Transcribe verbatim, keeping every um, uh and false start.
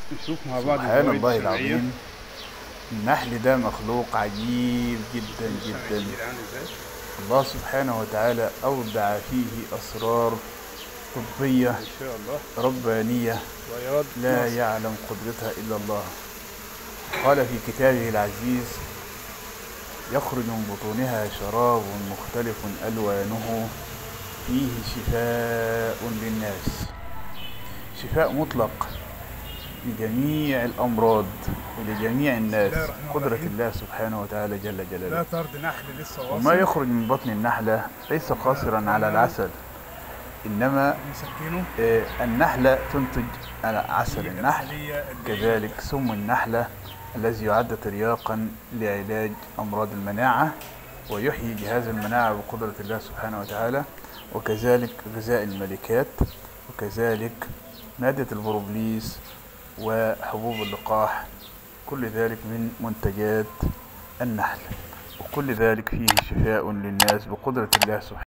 نشوف مع بعض سبحان الفوائد الله الشرعية. العظيم. النحل ده مخلوق عجيب شوف جدا الشمع جدا. الكبير عامل ازاي. الله سبحانه وتعالى أودع فيه أسرار طبية ما شاء الله. ربانية بياض لا ناصع. يعلم قدرتها إلا الله. قال في كتابه العزيز: يخرج من بطونها شراب مختلف ألوانه فيه شفاء للناس. شفاء مطلق لجميع الأمراض ولجميع بسم الناس الله الرحمن بقدرة الرحيم. الله سبحانه وتعالى جل جلاله. ده طرد نحل لسه وما واصل. يخرج من بطن النحلة ليس قاصرا على أكرمه العسل، إنما ومسكنه. آه، النحلة تنتج عسل دي النحل، الخلية الجيدة. كذلك سم النحلة الذي يعد ترياقا لعلاج أمراض المناعة ويحيي جهاز المناعة بقدرة الله سبحانه وتعالى، وكذلك غذاء الملكات، وكذلك مادة البروبليس وحبوب اللقاح. كل ذلك من منتجات النحل، وكل ذلك فيه شفاء للناس بقدرة الله سبحانه